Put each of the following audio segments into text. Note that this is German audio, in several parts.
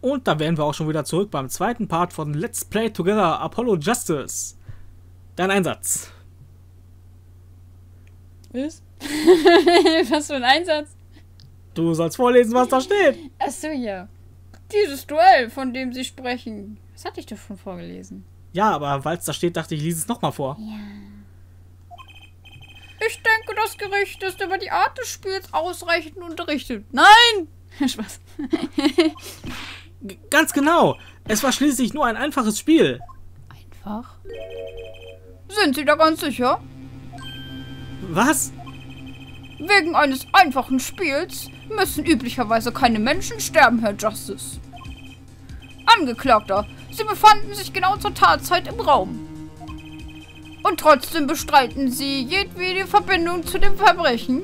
Und da wären wir auch schon wieder zurück beim zweiten Part von Let's Play Together Apollo Justice. Dein Einsatz. Was? Was für ein Einsatz? Du sollst vorlesen, was da steht. Achso, ja. Dieses Duell, von dem Sie sprechen. Das hatte ich doch schon vorgelesen. Ja, aber weil es da steht, dachte ich, lese es nochmal vor. Ja. Ich denke, das Gericht ist über die Art des Spiels ausreichend unterrichtet. Nein! Spaß. Ganz genau. Es war schließlich nur ein einfaches Spiel. Einfach? Sind Sie da ganz sicher? Was? Wegen eines einfachen Spiels müssen üblicherweise keine Menschen sterben, Herr Justice. Angeklagter, Sie befanden sich genau zur Tatzeit im Raum. Und trotzdem bestreiten Sie jedwede Verbindung zu dem Verbrechen?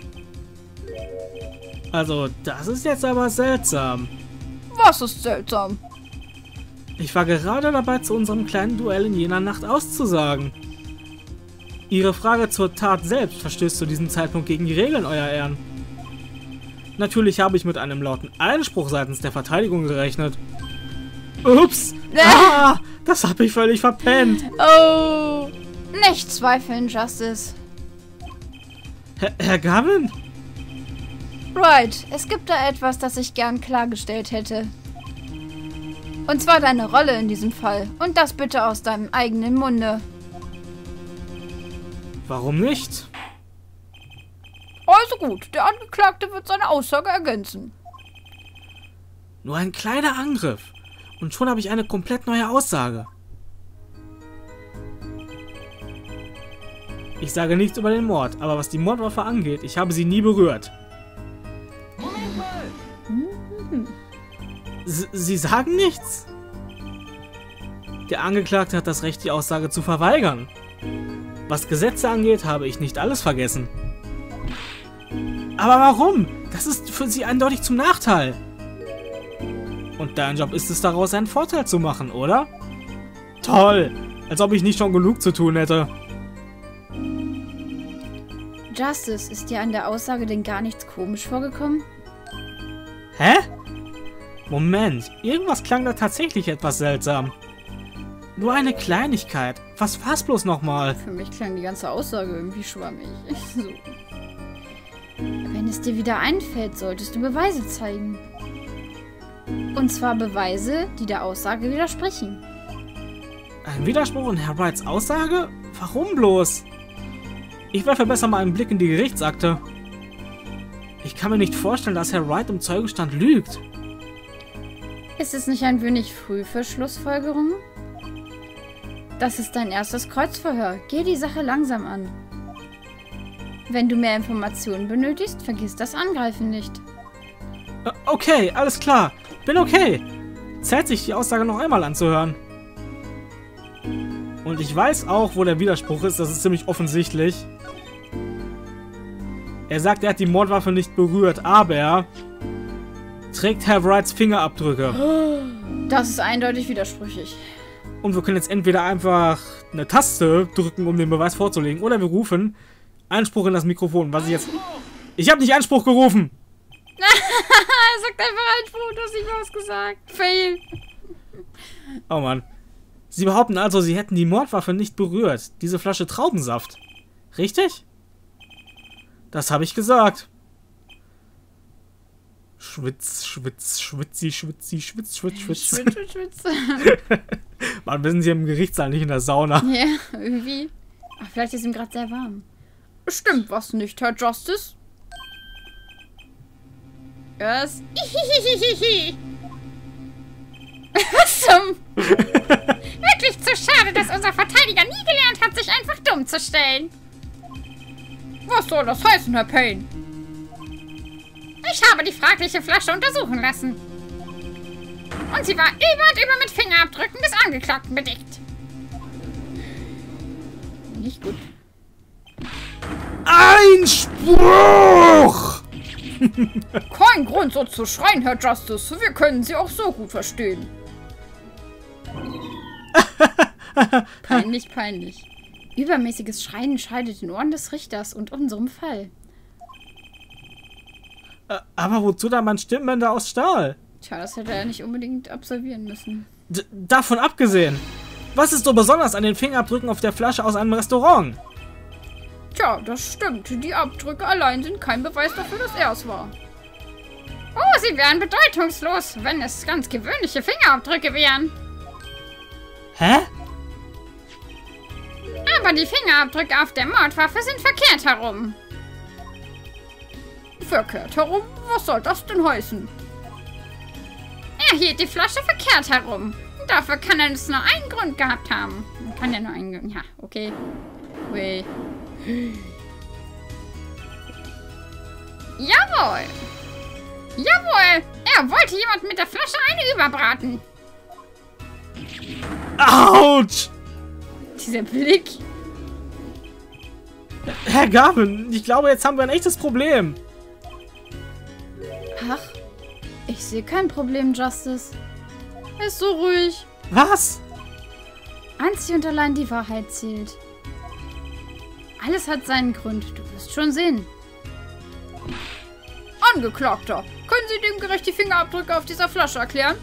Also, das ist jetzt aber seltsam. Was ist seltsam? Ich war gerade dabei, zu unserem kleinen Duell in jener Nacht auszusagen. Ihre Frage zur Tat selbst verstößt zu diesem Zeitpunkt gegen die Regeln, Euer Ehren. Natürlich habe ich mit einem lauten Einspruch seitens der Verteidigung gerechnet. Ups! Ah, das habe ich völlig verpennt. Oh, nicht zweifeln, Justice. Herr Gavin? Right, es gibt da etwas, das ich gern klargestellt hätte. Und zwar deine Rolle in diesem Fall. Und das bitte aus deinem eigenen Munde. Warum nicht? Also gut, der Angeklagte wird seine Aussage ergänzen. Nur ein kleiner Angriff. Und schon habe ich eine komplett neue Aussage. Ich sage nichts über den Mord, aber was die Mordwaffe angeht, ich habe sie nie berührt. Moment mal! Sie sagen nichts? Der Angeklagte hat das Recht, die Aussage zu verweigern. Was Gesetze angeht, habe ich nicht alles vergessen. Aber warum? Das ist für Sie eindeutig zum Nachteil. Und dein Job ist es daraus, einen Vorteil zu machen, oder? Toll! Als ob ich nicht schon genug zu tun hätte. Justice, ist dir an der Aussage denn gar nichts komisch vorgekommen? Hä? Moment, irgendwas klang da tatsächlich etwas seltsam. Nur eine Kleinigkeit. Was war's bloß nochmal? Für mich klang die ganze Aussage irgendwie schwammig. So. Wenn es dir wieder einfällt, solltest du Beweise zeigen. Und zwar Beweise, die der Aussage widersprechen. Ein Widerspruch in Herr Wrights Aussage? Warum bloß? Ich werfe besser mal einen Blick in die Gerichtsakte. Ich kann mir nicht vorstellen, dass Herr Wright im Zeugenstand lügt. Ist es nicht ein wenig früh für Schlussfolgerungen? Das ist dein erstes Kreuzverhör. Geh die Sache langsam an. Wenn du mehr Informationen benötigst, vergiss das Angreifen nicht. Okay, alles klar. Bin okay. Zählt sich die Aussage noch einmal anzuhören. Und ich weiß auch, wo der Widerspruch ist. Das ist ziemlich offensichtlich. Er sagt, er hat die Mordwaffe nicht berührt, aber trägt Herr Wrights Fingerabdrücke. Das ist eindeutig widersprüchlich. Und wir können jetzt entweder einfach eine Taste drücken, um den Beweis vorzulegen, oder wir rufen Einspruch in das Mikrofon, was ich jetzt... Ich habe nicht Einspruch gerufen! Er sagt einfach Einspruch, du hast nicht was gesagt. Fail. Oh Mann. Sie behaupten also, Sie hätten die Mordwaffe nicht berührt. Diese Flasche Traubensaft. Richtig? Das habe ich gesagt. Schwitz, schwitz, schwitzi, schwitzi, schwitz, schwitz, schwitz. Schwitz. Mann, wir sind hier im Gerichtssaal, nicht in der Sauna. Ja, irgendwie. Ach, vielleicht ist ihm gerade sehr warm. Stimmt was nicht, Herr Justice? Was? Was zum... Wirklich zu schade, dass unser Verteidiger nie gelernt hat, sich einfach dumm zu stellen. Was soll das heißen, Herr Payne? Ich habe die fragliche Flasche untersuchen lassen. Und sie war über und über mit Fingerabdrücken des Angeklagten bedeckt. Nicht gut. Einspruch! Kein Grund, so zu schreien, Herr Justice. Wir können Sie auch so gut verstehen. Peinlich, peinlich. Übermäßiges Schreien scheidet den Ohren des Richters und unserem Fall. Aber wozu dann mein Stimmbänder aus Stahl? Tja, das hätte er nicht unbedingt absolvieren müssen. Davon abgesehen, was ist so besonders an den Fingerabdrücken auf der Flasche aus einem Restaurant? Tja, das stimmt. Die Abdrücke allein sind kein Beweis dafür, dass er es war. Oh, sie wären bedeutungslos, wenn es ganz gewöhnliche Fingerabdrücke wären. Hä? Aber die Fingerabdrücke auf der Mordwaffe sind verkehrt herum. Verkehrt herum? Was soll das denn heißen? Er hielt die Flasche verkehrt herum. Dafür kann er nur einen Grund gehabt haben. Kann ja nur einen Grund. Ja, okay. Ui. Jawohl! Jawohl! Er wollte jemand mit der Flasche eine überbraten. Autsch! Dieser Blick. Herr Garvin, ich glaube, jetzt haben wir ein echtes Problem. Ach, ich sehe kein Problem, Justice. Er ist so ruhig. Was? Einzig und allein die Wahrheit zählt. Alles hat seinen Grund, du wirst schon sehen. Angeklagter, können Sie dem Gericht die Fingerabdrücke auf dieser Flasche erklären?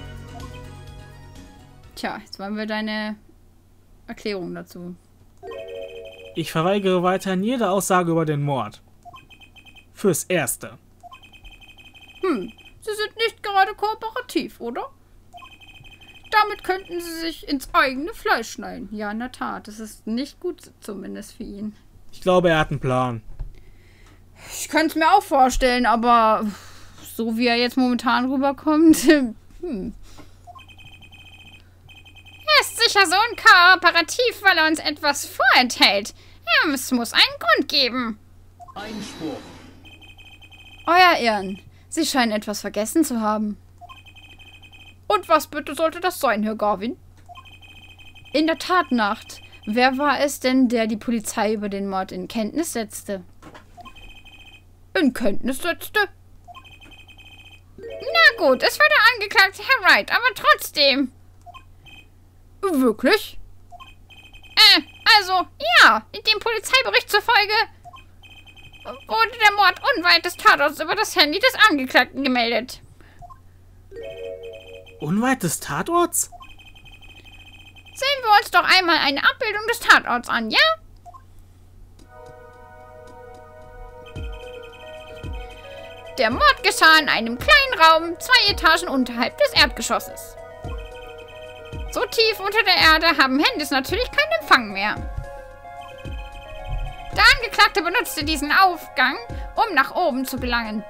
Tja, jetzt wollen wir deine Erklärung dazu. Ich verweigere weiterhin jede Aussage über den Mord. Fürs Erste. Sie sind nicht gerade kooperativ, oder? Damit könnten Sie sich ins eigene Fleisch schneiden. Ja, in der Tat. Das ist nicht gut, zumindest für ihn. Ich glaube, er hat einen Plan. Ich könnte es mir auch vorstellen, aber so wie er jetzt momentan rüberkommt, Er ist sicher so unkooperativ, weil er uns etwas vorenthält. Es muss einen Grund geben. Einspruch. Euer Ehren, Sie scheinen etwas vergessen zu haben. Und was bitte sollte das sein, Herr Garvin? In der Tatnacht, wer war es denn, der die Polizei über den Mord in Kenntnis setzte? In Kenntnis setzte? Na gut, es war der Angeklagte Herr Wright, aber trotzdem. Wirklich? Also, ja, in dem Polizeibericht zufolge wurde der Mord unweit des Tatorts über das Handy des Angeklagten gemeldet. Unweit des Tatorts? Sehen wir uns doch einmal eine Abbildung des Tatorts an, ja? Der Mord geschah in einem kleinen Raum, 2 Etagen unterhalb des Erdgeschosses. So tief unter der Erde haben Handys natürlich keinen Empfang mehr. Der Angeklagte benutzte diesen Aufgang, um nach oben zu gelangen.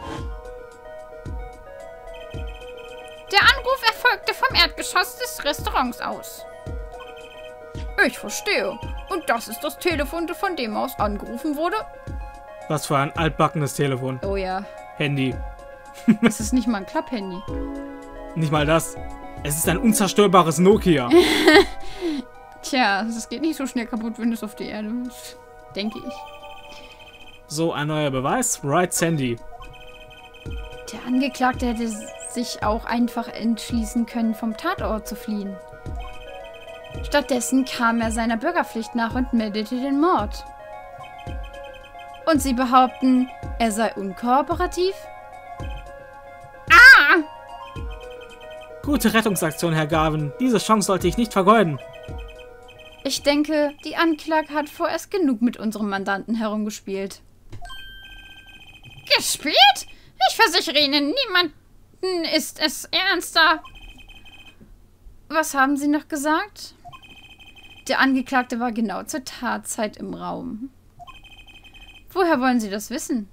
Der Anruf erfolgte vom Erdgeschoss des Restaurants aus. Ich verstehe. Und das ist das Telefon, von dem aus angerufen wurde? Was für ein altbackenes Telefon. Oh ja. Handy. Das ist nicht mal ein Klapphandy. Nicht mal das. Es ist ein unzerstörbares Nokia. Tja, das geht nicht so schnell kaputt, wenn es auf die Erde ist. Denke ich. So, ein neuer Beweis. Right, Sandy. Der Angeklagte hätte sich auch einfach entschließen können, vom Tatort zu fliehen. Stattdessen kam er seiner Bürgerpflicht nach und meldete den Mord. Und Sie behaupten, er sei unkooperativ? Ah! Gute Rettungsaktion, Herr Garvin. Diese Chance sollte ich nicht vergeuden. Ich denke, die Anklage hat vorerst genug mit unserem Mandanten herumgespielt. Gespielt? Ich versichere Ihnen, niemanden ist es ernster. Was haben Sie noch gesagt? Der Angeklagte war genau zur Tatzeit im Raum. Woher wollen Sie das wissen?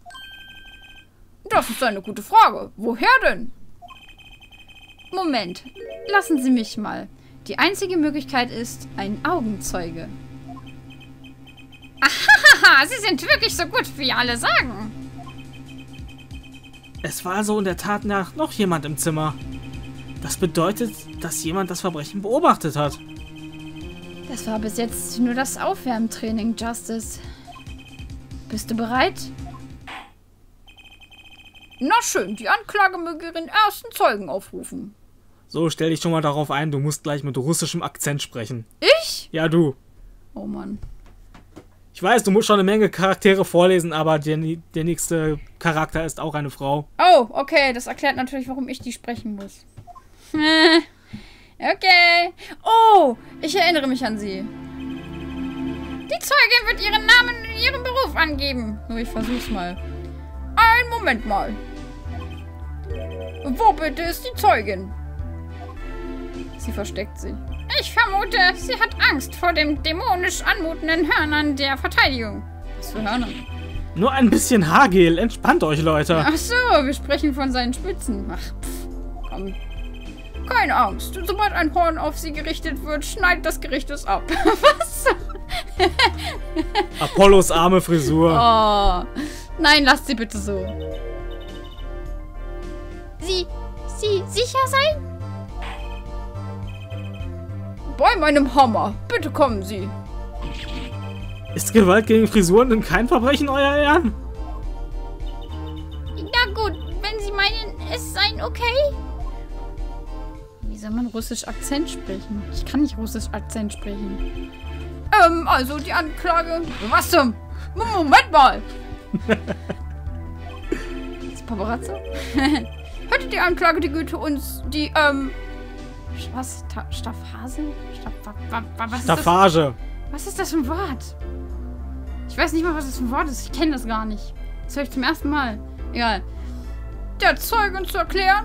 Das ist eine gute Frage. Woher denn? Moment, lassen Sie mich mal. Die einzige Möglichkeit ist ein Augenzeuge. Ahaha, Sie sind wirklich so gut, wie alle sagen. Es war also in der Tat nach noch jemand im Zimmer. Das bedeutet, dass jemand das Verbrechen beobachtet hat. Das war bis jetzt nur das Aufwärmtraining, Justice. Bist du bereit? Na schön, die Anklage möge ihren ersten Zeugen aufrufen. So, stell dich schon mal darauf ein, du musst gleich mit russischem Akzent sprechen. Ich? Ja, du. Oh Mann. Ich weiß, du musst schon eine Menge Charaktere vorlesen, aber der nächste Charakter ist auch eine Frau. Oh, okay. Das erklärt natürlich, warum ich die sprechen muss. Okay. Oh, ich erinnere mich an sie. Die Zeugin wird ihren Namen und ihren Beruf angeben. So, ich versuch's mal. Einen Moment mal. Wo bitte ist die Zeugin? Sie versteckt sich. Ich vermute, sie hat Angst vor den dämonisch anmutenden Hörnern der Verteidigung. Was für Hörner? Nur ein bisschen Haargel. Entspannt euch, Leute. Ach so, wir sprechen von seinen Spitzen. Ach, komm. Keine Angst. Sobald ein Horn auf sie gerichtet wird, schneidet das Gericht es ab. Was? Apollos arme Frisur. Oh. Nein, lasst sie bitte so. Sie sicher sein? Bei meinem Hammer. Bitte kommen Sie. Ist Gewalt gegen Frisuren denn kein Verbrechen, euer Ehren? Na gut, wenn Sie meinen, es sei okay. Wie soll man russisch Akzent sprechen? Ich kann nicht russisch Akzent sprechen. Also die Anklage... Was zum... Moment mal! Ist Paparazzo? Hätte die Anklage die Güte, uns die, was? Staffage? Was ist Staffage. das? Was ist das für ein Wort? Ich weiß nicht mal, was das für ein Wort ist. Ich kenne das gar nicht. Das höre ich zum ersten Mal. Egal. Der Zeugin zu erklären?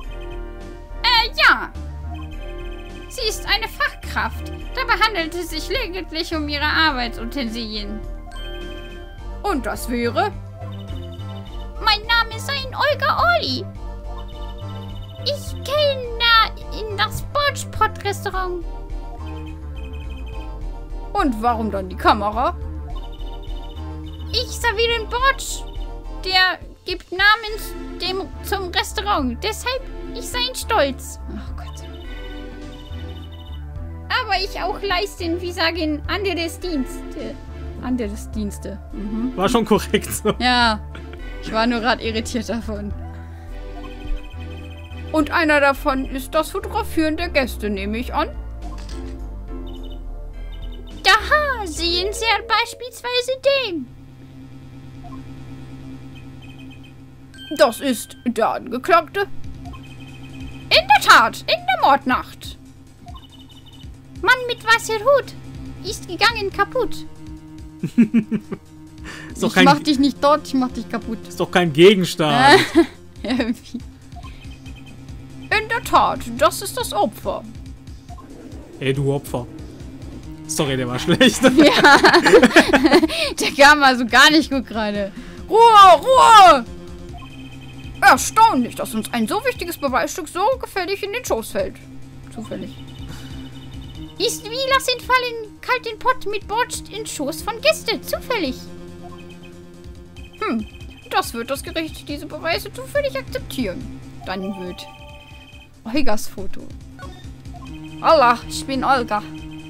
Ja. Sie ist eine Fachkraft. Dabei handelt es sich lediglich um ihre Arbeitsutensilien. Und das wäre? Mein Name ist Olga Orli. Ich kenne in das Botschpot-Restaurant. Und warum dann die Kamera? Ich serviere den Botsch. Der gibt Namen zum Restaurant. Deshalb, ich sei stolz. Oh Gott. Aber ich auch leisten, wie sagen, anderes Dienste. Anderes Dienste. Mhm. War schon korrekt so. Ja, ich war nur gerade irritiert davon. Und einer davon ist das Fotografieren der Gäste, nehme ich an. Aha, sehen Sie beispielsweise den. Das ist der Angeklagte. In der Tat, in der Mordnacht. Mann mit weißer Hut ist gegangen kaputt. Ich mach dich nicht dort, ich mach dich kaputt. Ist doch kein Gegenstand. Irgendwie. In der Tat, das ist das Opfer. Ey, du Opfer. Sorry, der war schlecht. Ja. Der kam also gar nicht gut gerade. Ruhe, Ruhe! Erstaunlich, dass uns ein so wichtiges Beweisstück so gefällig in den Schoß fällt. Zufällig. Ist wie lassen fallen kalten Pott mit Botsch in Schoß von Gäste. Zufällig. Das wird das Gericht diese Beweise zufällig akzeptieren. Dann wird Olgas Foto. Allah, ich bin Olga.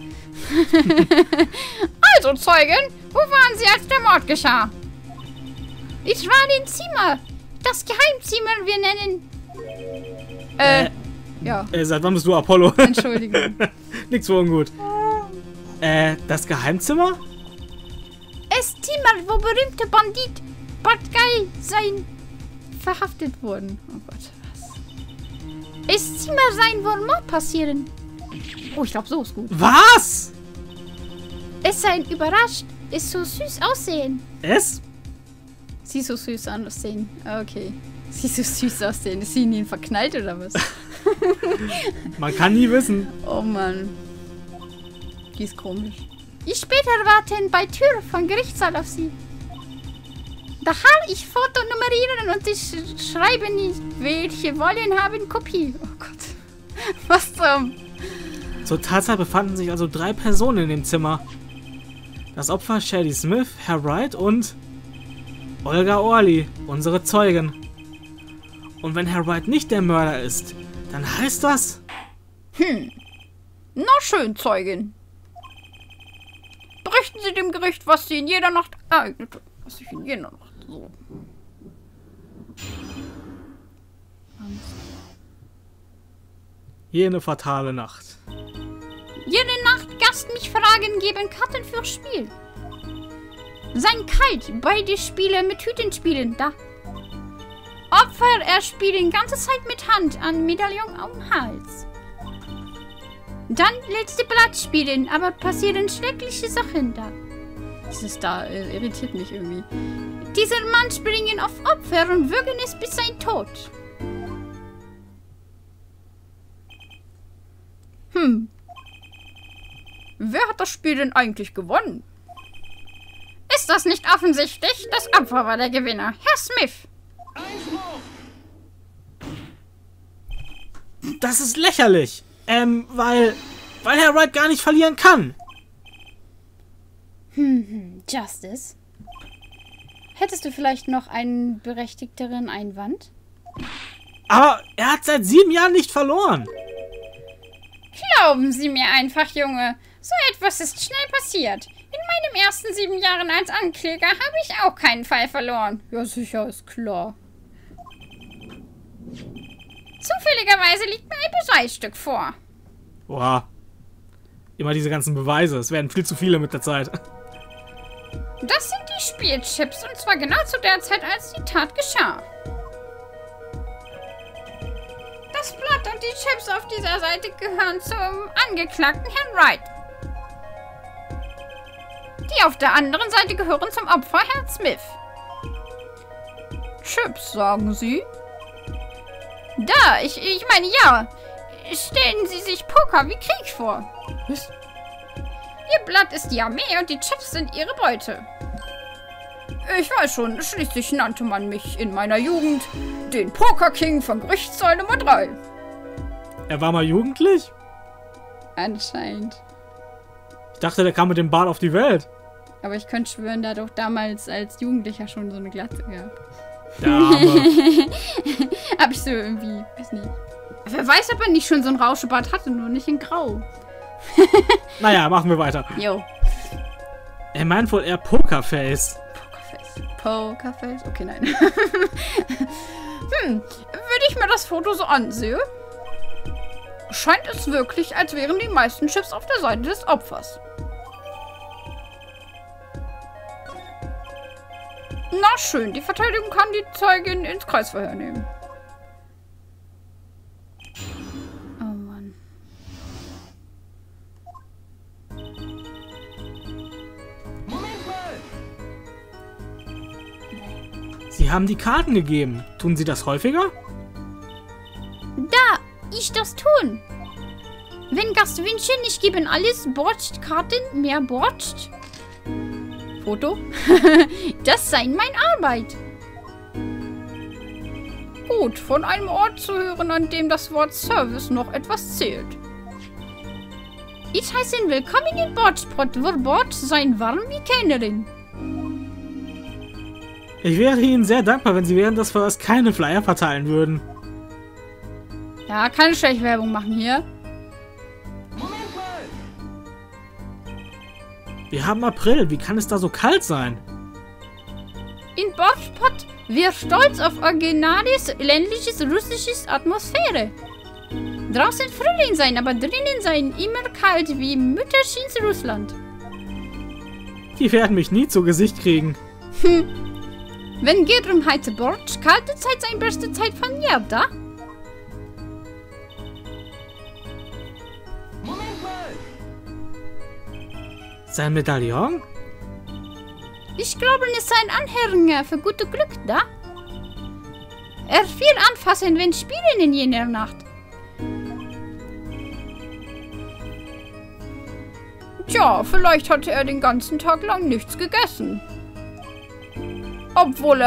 Also, Zeugin, wo waren Sie, als der Mord geschah? Ich war im Zimmer. Das Geheimzimmer, wir nennen... ja. Seit wann bist du Apollo? Entschuldigung. Nix so ungut. Das Geheimzimmer? Es Zimmer, wo berühmte Bandit Badgai sein verhaftet wurden. Oh Gott, was? Es Zimmer sein, wo Mord passieren. Oh, ich glaube, so ist gut. Was? Es sei überrascht. Es so süß aussehen. Es? Sie so süß aussehen. Okay. Sie so süß aussehen. Ist sie in ihn verknallt oder was? Man kann nie wissen. Oh Mann. Die ist komisch. Ich später warten bei Tür vom Gerichtssaal auf sie. Daher ich Foto nummerieren und ich schreibe nicht, welche wollen haben Kopie. Oh Gott. Was zum... Zur Tatsache befanden sich also 3 Personen in dem Zimmer. Das Opfer Shady Smith, Herr Wright und Olga Orli, unsere Zeugin. Und wenn Herr Wright nicht der Mörder ist, dann heißt das... Na schön, Zeugin. Berichten Sie dem Gericht, was Sie in jeder Nacht ereignete. Was sich in jeder Nacht so... Jene fatale Nacht. Jede Nacht Gast mich fragen, geben Karten fürs Spiel. Sein Kalt. Beide Spiele mit Hütenspielen. Da. Opfer erspielen ganze Zeit mit Hand an Medaillon am Hals. Dann letzte Blatt spielen, aber passieren schreckliche Sachen da. Dieses da irritiert mich irgendwie. Dieser Mann springen auf Opfer und würgen es bis sein Tod. Wer hat das Spiel denn eigentlich gewonnen? Ist das nicht offensichtlich? Das Opfer war der Gewinner. Herr Smith. Einspruch! Das ist lächerlich. Weil Herr Wright gar nicht verlieren kann. Justice. Hättest du vielleicht noch einen berechtigteren Einwand? Aber er hat seit 7 Jahren nicht verloren. Glauben Sie mir einfach, Junge. So etwas ist schnell passiert. In meinen ersten 7 Jahren als Ankläger habe ich auch keinen Fall verloren. Ja, sicher, ist klar. Zufälligerweise liegt mir ein Beweisstück vor. Boah. Immer diese ganzen Beweise. Es werden viel zu viele mit der Zeit. Das sind die Spielchips und zwar genau zu der Zeit, als die Tat geschah. Das Blatt und die Chips auf dieser Seite gehören zum Angeklagten Herrn Wright. Die auf der anderen Seite gehören zum Opfer Herrn Smith. Chips, sagen Sie? Da, ich meine ja. Stellen Sie sich Poker wie Krieg vor. Was? Ihr Blatt ist die Armee und die Chips sind Ihre Beute. Ich weiß schon, schließlich nannte man mich in meiner Jugend den Poker King von Gerichtssaal Nummer 3. Er war mal jugendlich? Anscheinend. Ich dachte, der kam mit dem Bart auf die Welt. Aber ich könnte schwören, der hat doch damals als Jugendlicher schon so eine Glatze gehabt. Ja, aber... Hab ich so irgendwie, weiß nicht. Wer weiß, ob er nicht schon so einen Rauschebart hatte, nur nicht in Grau. Naja, machen wir weiter. Jo. Er meint wohl eher Pokerface. Pokerface? Okay, nein. Würde ich mir das Foto so ansehe, scheint es wirklich, als wären die meisten Chips auf der Seite des Opfers. Na schön, die Verteidigung kann die Zeugin ins Kreisverhör nehmen. Oh Mann. Moment mal! Sie haben die Karten gegeben. Tun Sie das häufiger? Da, ich das tun. Wenn Gastwünsche nicht geben alles Borstkarten, mehr Borst. Foto? Das sei meine Arbeit. Gut, von einem Ort zu hören, an dem das Wort Service noch etwas zählt. Ich heiße ihn willkommen in Bordsport, wo Bord sein warm wie Kennerin. Ich wäre Ihnen sehr dankbar, wenn Sie während des Verhörs keine Flyer verteilen würden. Ja, keine Schleichwerbung machen hier. Moment mal! Wir haben April. Wie kann es da so kalt sein? In Bordsport wir stolz auf originales, ländliches, russisches Atmosphäre. Draußen Frühling sein, aber drinnen sein immer kalt wie Mütterchens Russland. Die werden mich nie zu Gesicht kriegen. Wenn geht um heiße Bord, kalte Zeit sein beste Zeit von mir, da? Moment mal! Sein Medaillon? Ich glaube, es ist ein Anhänger für gute Glück, da? Er viel anfassen, wenn spielen in jener Nacht. Tja, vielleicht hatte er den ganzen Tag lang nichts gegessen. Obwohl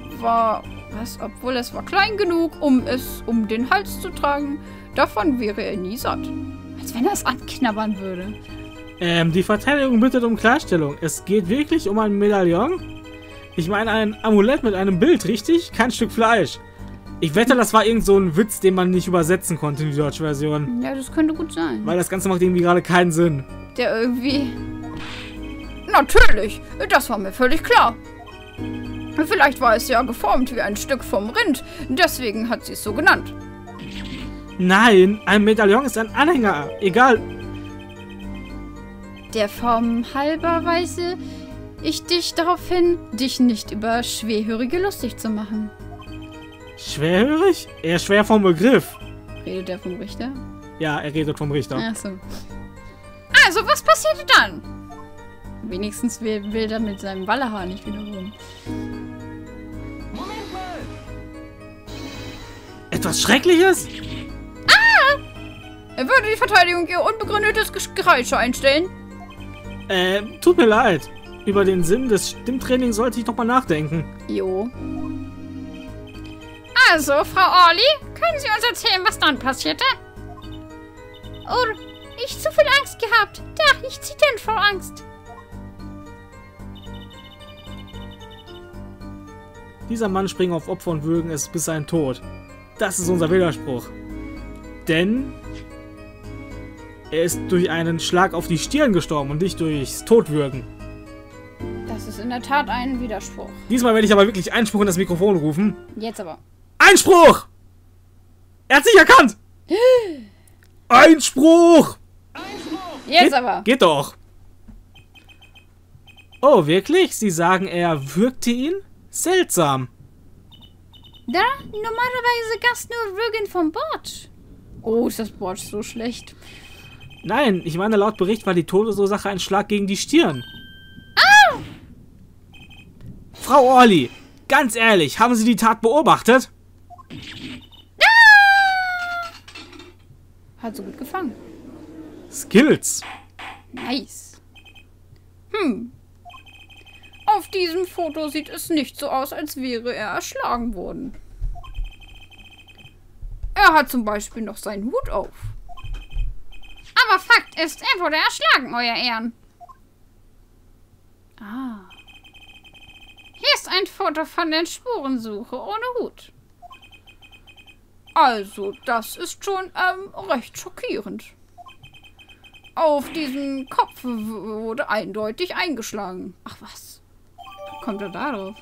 es war klein genug, um es um den Hals zu tragen. Davon wäre er nie satt. Als wenn er es anknabbern würde. Die Verteidigung bittet um Klarstellung. Es geht wirklich um ein Medaillon? Ich meine ein Amulett mit einem Bild, richtig? Kein Stück Fleisch. Ich wette, das war irgend so ein Witz, den man nicht übersetzen konnte in die deutsche Version. Ja, das könnte gut sein. Weil das Ganze macht irgendwie gerade keinen Sinn. Der irgendwie... Natürlich, das war mir völlig klar. Vielleicht war es ja geformt wie ein Stück vom Rind, deswegen hat sie es so genannt. Nein, ein Medaillon ist ein Anhänger. Egal. Der Form halber weiße ich dich darauf hin, dich nicht über Schwerhörige lustig zu machen. Schwerhörig? Eher schwer vom Begriff. Redet er vom Richter? Ja, er redet vom Richter. Ach so. Also, was passierte dann? Wenigstens will er mit seinem Wallehaar nicht wieder rum. Moment mal! Etwas Schreckliches? Er würde die Verteidigung ihr unbegründetes Geräusch einstellen. Tut mir leid. Über den Sinn des Stimmtrainings sollte ich noch mal nachdenken. Jo. Also, Frau Orly, können Sie uns erzählen, was dann passierte? Oh, ich zu viel Angst gehabt. Da, ich zittern vor Angst. Dieser Mann springt auf Opfer und würgen es bis sein Tod. Das ist unser Widerspruch. Denn er ist durch einen Schlag auf die Stirn gestorben und nicht durchs Totwürgen. Das ist in der Tat ein Widerspruch. Diesmal werde ich aber wirklich Einspruch in das Mikrofon rufen. Jetzt aber. Einspruch! Er hat sich erkannt! Einspruch! Jetzt aber. Geht doch. Oh, wirklich? Sie sagen, er würgte ihn? Seltsam. Da, normalerweise Gast nur Würgen vom Bord. Oh, ist das Bord so schlecht. Nein, ich meine, laut Bericht war die Todesursache ein Schlag gegen die Stirn. Ah! Frau Orly, ganz ehrlich, haben Sie die Tat beobachtet? Hat so gut gefangen. Skills. Nice. Auf diesem Foto sieht es nicht so aus, als wäre er erschlagen worden. Er hat zum Beispiel noch seinen Hut auf. Aber Fakt ist, er wurde erschlagen, Euer Ehren. Ah. Hier ist ein Foto von der Spurensuche ohne Hut. Also, das ist schon recht schockierend. Auf diesem Kopf wurde eindeutig eingeschlagen. Ach was? Kommt er darauf?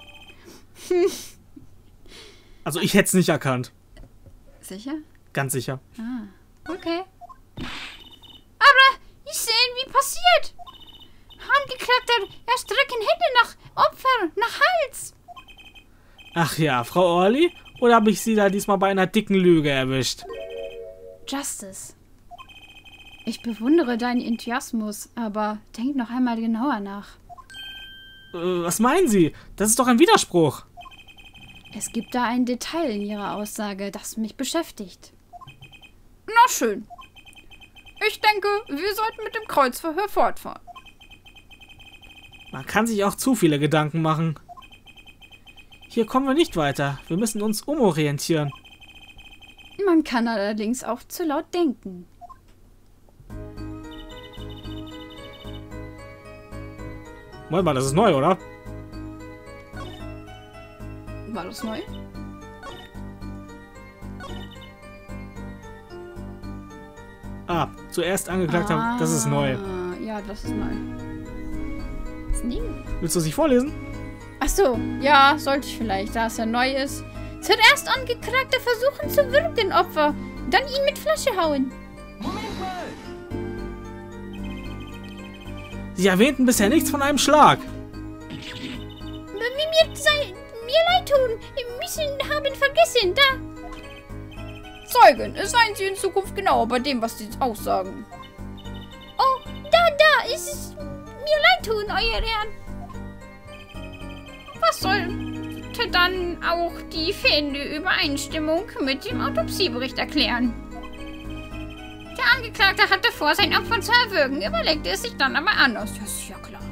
Also ich hätte es nicht erkannt. Sicher? Ganz sicher. Ah, okay. Aber ich sehe, wie passiert. Angeklagter, er strecken Hände nach Opfer, nach Hals. Ach ja, Frau Orly? Oder habe ich Sie da diesmal bei einer dicken Lüge erwischt? Justice. Ich bewundere deinen Enthusiasmus, aber denk noch einmal genauer nach. Was meinen Sie? Das ist doch ein Widerspruch. Es gibt da ein Detail in Ihrer Aussage, das mich beschäftigt. Na schön. Ich denke, wir sollten mit dem Kreuzverhör fortfahren. Man kann sich auch zu viele Gedanken machen. Hier kommen wir nicht weiter. Wir müssen uns umorientieren. Man kann allerdings auch zu laut denken. Moment mal, das ist neu, oder? War das neu? Ah, zuerst angeklagt haben, das ist neu. Ja, das ist neu. Sneak. Willst du es nicht vorlesen? Ach so, ja, sollte ich vielleicht, da es ja neu ist. Zuerst Angeklagte versuchen zu würgen, Opfer, dann ihn mit Flasche hauen. Moment mal! Sie erwähnten bisher nichts von einem Schlag. Mir leid tun, wir müssen haben vergessen, da. Zeugen, seien Sie in Zukunft genauer bei dem, was Sie aussagen. Oh, da, ist es mir leid tun, Euer Ehren. Was sollte dann auch die fehlende Übereinstimmung mit dem Autopsiebericht erklären? Der Angeklagte hatte vor, sein Opfer zu erwürgen, überlegte es sich dann aber anders. Das ist ja klar.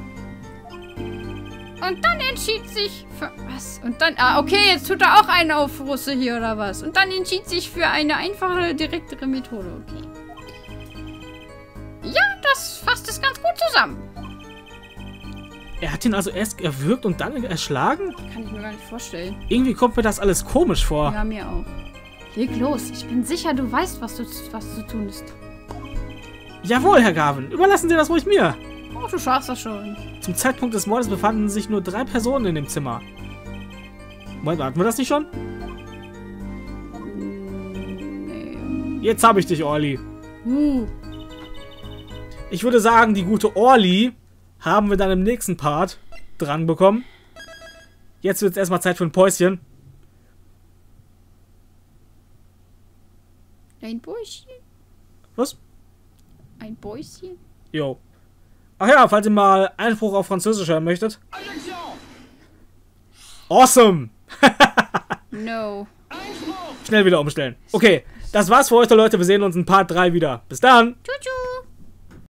Und dann entschied sich für... Was? Und dann... Ah, okay, jetzt tut er auch einen auf Russe hier, oder was? Und dann entschied sich für eine einfache, direktere Methode. Okay. Ja, das fasst es ganz gut zusammen. Er hat ihn also erst erwürgt und dann erschlagen? Kann ich mir gar nicht vorstellen. Irgendwie kommt mir das alles komisch vor. Ja, mir auch. Leg los. Ich bin sicher, du weißt, was zu tun ist. Jawohl, Herr Garvin. Überlassen Sie das ruhig mir. Oh, du schaffst das schon. Zum Zeitpunkt des Mordes befanden sich nur 3 Personen in dem Zimmer. Moment, hatten wir das nicht schon? Nee. Jetzt habe ich dich, Orly. Ich würde sagen, die gute Orly haben wir dann im nächsten Part. dran bekommen. Jetzt wird es erstmal Zeit für ein Päuschen. Ein Bäuschen? Was? Ein Bäuschen? Jo. Ach ja, falls ihr mal Einspruch auf Französisch hören möchtet. Attention! Awesome! No. Einspruch! Schnell wieder umstellen. Okay, das war's für heute, Leute. Wir sehen uns in Part 3 wieder. Bis dann! Tschu-tschu.